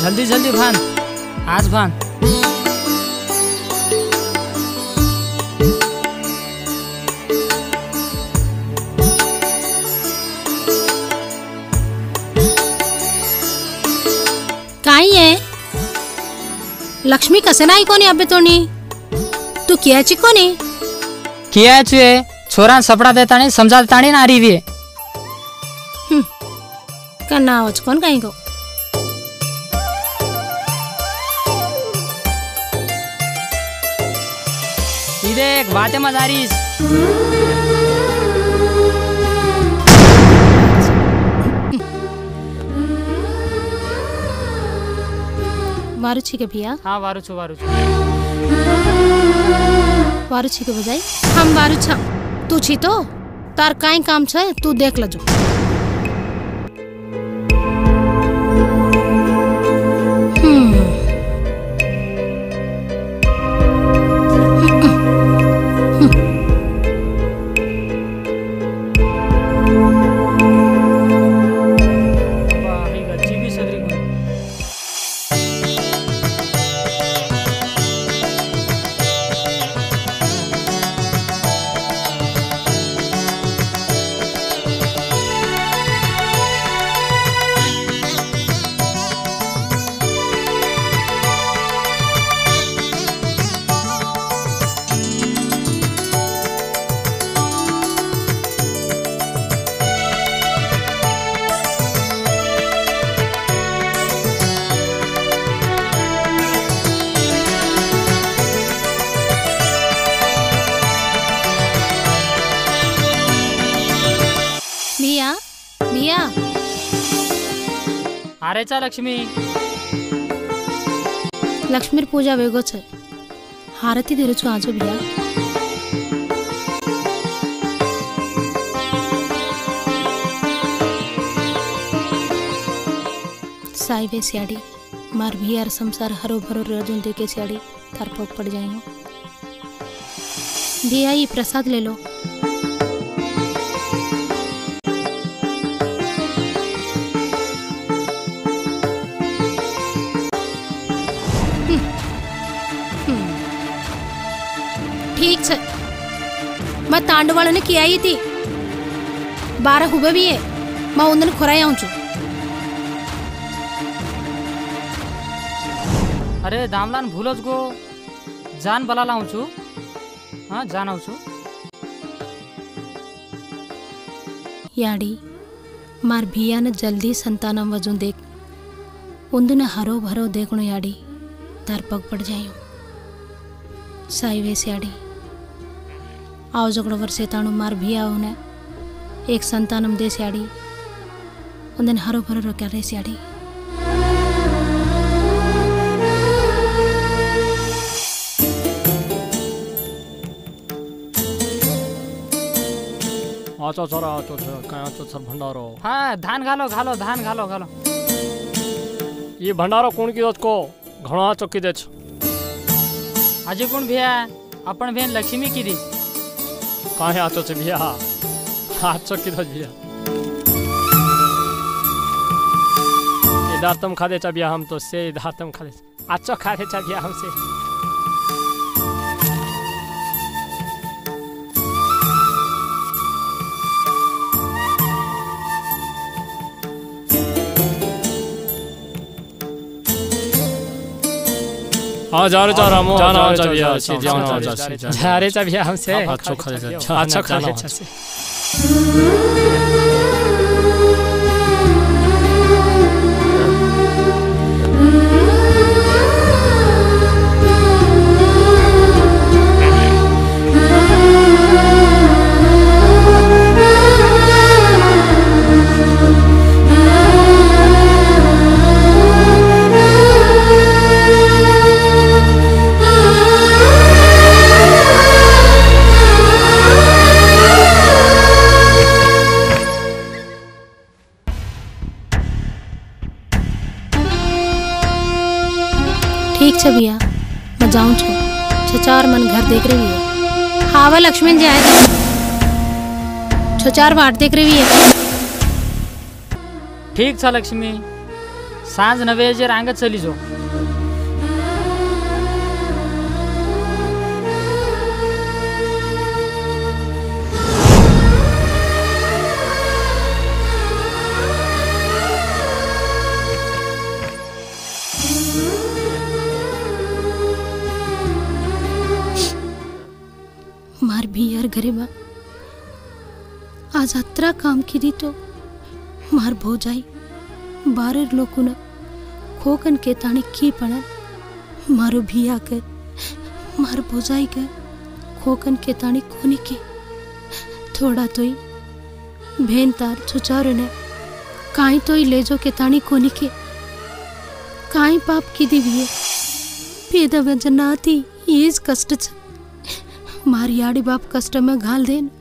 जल्दी जल्दी भान, आज भान। काही आहे लक्ष्मी कसे नाही कोणी अबे तोणी तू कियाची कोणी कियाची आहे छोरा सपडा देतानी समजा देतानी नारी भी है का नावच कोण काही गो देख बातें मजारीस वारू छी के भैया हाँ वारू छु वारू छी के बजाय हम वारू छा तू छी तो तार काई काम छे तू देख लजो अरेचा लक्ष्मी लक्ष्मीर पूजा वेगो छे हारती देरु छु आजो बिया साइबे सियाड़ी मार भियार संसार हरो भरो रजन देके सियाड़ी थार पग पड़ जाइयो भिया ई प्रसाद ले लो ठीक है मैं तांडवालों ने किया ही थी 12 हुए भी है मैं उन खुराई आऊँ छु अरे दामलान भूलोज गो जान बला लाऊं छु हाँ जान आऊँ छु याडी मार भिया ने जल्दी संतानम वजून देख उन्दुने हरो भरो देखनो याडी तार पग पड़ जायो साई वे सियाड़ी आओ जगड़ो वर्षे ताणु मार भिया होने एक संतानम दे सियाड़ी उन्हें हरो भरो रोक्या रे सियाड़ी आचो छोरा आचो काय आचो सर भंडारो हाँ धान घालो घालो धान घालो घालो ये भंडारो कौन की को घणा चौकी दे आज कौन भैया अपन बहन लक्ष्मी की दी काहे आचो से भैया आचो की भैया ये दातम खा दे चा भैया हम तो से दातम खा दे आचो खा दे चा भैया हमसे हाँ जा रे जा रामो जाना जा भैया से जाना जा रे जा भैया हमसे अच्छा खा ले अच्छा खा ले अच्छा से ठीक है भैया मैं जाऊँ छो छचार मन घर देख रही है हावा लक्ष्मी जाए छचार वाट देख रही है ठीक था लक्ष्मी સાંજ 9 बजे रांगत चली जो। मार भी यार घरे बा आज अत्रा काम की तो मार भो जाई बारर लोकुन खोकन के ताणी की पड़न मारो भी आकर मार भो जाई कर खोकन के ताणी कोनी के थोड़ा तो ही भेन तार छुचारो ने काई तो ही ले जो के ताणी कोनी के काई पाप की दिव्य पेद व्यंजनाती येज कष्ट छ मारी आड़ी बाप कष्ट में घाल देन